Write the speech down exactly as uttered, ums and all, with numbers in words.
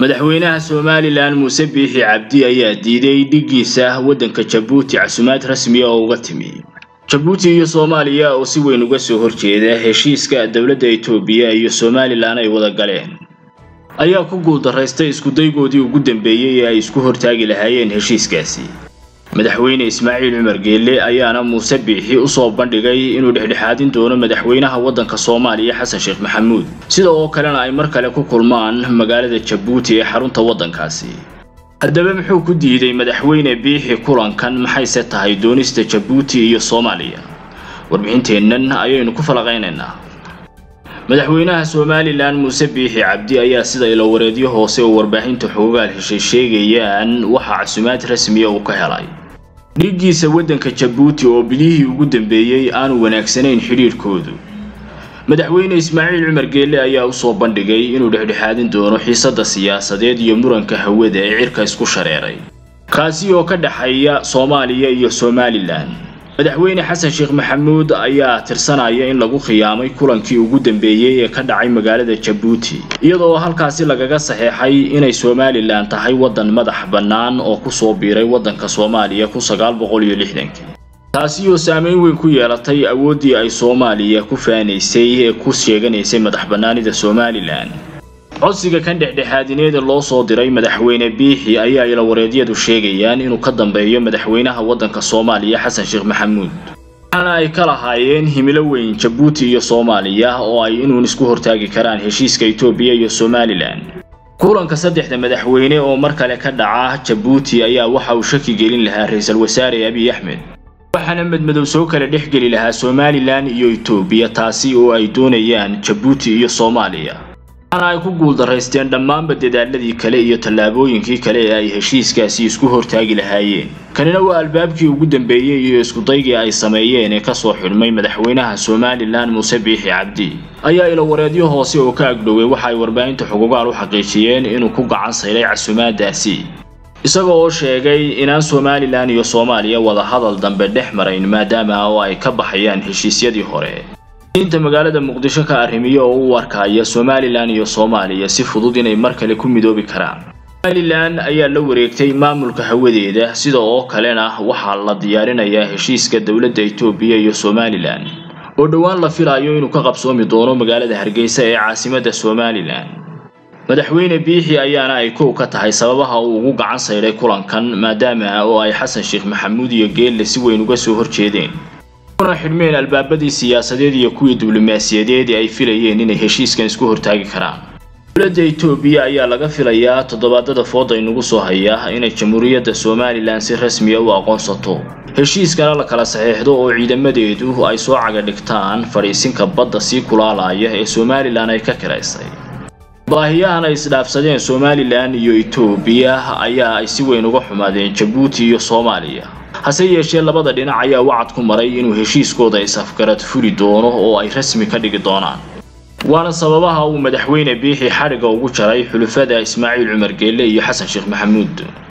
madaxweynaha Somaliland Muuse Biixi Cabdi ayaa diiday dhigiisa wadanka Djibouti casuumad rasmi ah oo uga timi Djibouti iyo Soomaaliya oo si weyn uga soo horjeeda heshiiska dawladda Itoobiya iyo Somaliland ay wada galeen ayaa ku guuldareystay isku daygoodii ugu dambeeyay ee ay isku hortaagi lahaayeen heshiiskaasi madaxweyne Ismaaciil Cumar Geelle ayaana Muuse Biixi u soo bandhigay inuu dhexdhexaadin doono madaxweynaha wadanka Soomaaliya Xasan Sheekh Maxamuud sidoo kalena ay mar kale ku kulmaan magaalada Djibouti ee xarunta wadankaasi haddaba muxuu ku diiday madaxweyne Biixi kulankan maxay tahay doonista Djibouti iyo Soomaaliya warbixinteennan ayaynu ku falaqaynaynaa madaxweynaha Somaliland Muuse Biixi Cabdi ayaa sida ilo wareediyo hoose oo warbaahinta xogaal heshay sheegayaan waxa casuumad rasmi ah uu ka helay dhigiisa wadanka Djibouti oo bilihii ugu dambeeyay aan wanaagsanayn xiriirkoodu madaxweyne Ismaaciil Cumar Geelle ayaa u soo bandhigay inuu dhexdhexaadin doono xiisadda siyaasadeed iyo muranka hawada ee cirka isku shareeray kaasi oo ka dhaxaya Soomaaliya iyo Somaliland madaxweyne Xasan Sheekh Maxamuud ayaa tirsanaya in lagu khiyaamay kulankii ugu dambeeyay ee ka dhacay magaalada Djibouti iyadoo halkaasi lagaga saxeexay inay Somaliland tahay wadan madax bannaan oo ku soo biiray wadanka Soomaaliya kun sagaal boqol iyo lixdan taasi oo saameyn weyn ku yeelatay awoodii ay Soomaaliya ku faaneysay ee ku sheeganaysay madax bannaanida Somaliland codsiga kan dhexdhexaadineed loo soo diray madaxweyne Biixi ayaa ila wareediyadu sheegayaan inuu ka dambeeyo madaxweynaha wadanka Soomaaliya Xasan Sheekh Maxamuud ana ay kala haayeen himilo weyn Djibouti iyo Soomaaliya oo ay inuu isku hortaagi karaan heshiiska Itoobiya iyo Somaliland kulanka saddexda madaxweyne oo mar kale ka dhaca Djibouti ayaa waxa uu shaki gelin lahaa ra'iisul wasaare Abiy Ahmed waxaana madmadow soo kala dhexgeli lahaa Somaliland iyo Itoobiya taasi oo ay doonayaan Djibouti iyo Soomaaliya ana ay ku guuldareysteen dhammaan dadaaladii kale iyo tallaabooyinkii kale ee ay heshiiskaasi isku hortaagi lahaayeen kanina waa albaabkii ugu dambeeyay iyo isku daygii ay sameeyeen ee ka soo xidhmay madaxweynaha Somaliland Muuse Biixi Cabdi ayaa ila wareediyo hoose oo ka agdhoway waxa ay warbaahinta xuquuqaal u xaqiijiyeen inuu ku gacan sayray casuumadaasi isagoo oo sheegay inaan Somaliland iyo Soomaaliya wada hadal dambe dhex marayn maadaama oo ay ka baxayaan heshiisyadii hore inta magaalada Muqdisho ka arrimiyo oo u arkaya Somaliland iyo Soomaaliya si fudud inay mar kale ku midoobi karaan Somaliland ayaa la wareegtay maamulka hawadeeda sidoo oo kalena waxa la diyaarinayaa heshiiska dawladda Itoobiya iyo Somaliland oo dhawaan la filayo inuu ka qabsoomi doono magaalada Hargeysa ee caasimadda Somaliland madaxweyne Biixi ayaana ay koow ka tahay sababaha uu ugu gacan sayray kulankan maadaama oo ay Xasan Sheekh Maxamuud iyo Geelle si weyn uga soo horjeedeen kuna xidhmeen albaabadii siyaasadeed iyo kuwii diblomaasiyadeed ay filayeen inay heshiiskan isku hortaagi karaan dawladda Itoobiya ayaa laga filayaa toddobaadada fooda inagu soo haya inay jamhuuriyadda Somaliland si rasmi ah u aqoonsato heshiiskana la kala saxeexdo oo ciidamadeedu ay soo caga dhigtaan fariisinka badda si kulaalaya ee Somaliland ay ka kireysay baahiyahan ay isdhaafsadeen Somaliland iyo Itoobiya ayaa ay si weyn uga xumaadeen Djibouti iyo Soomaaliya hase yeeshee labada dhinac ayaa wacad ku maray inuu heshiiskooda isafgarad fuli doono oo ay rasmi ka dhigi doonaan waana sababaha uu madaxweyne Biixi xariga ugu jaray xulufada Ismaaciil Cumar Geelle iyo Xasan Sheekh Maxamuud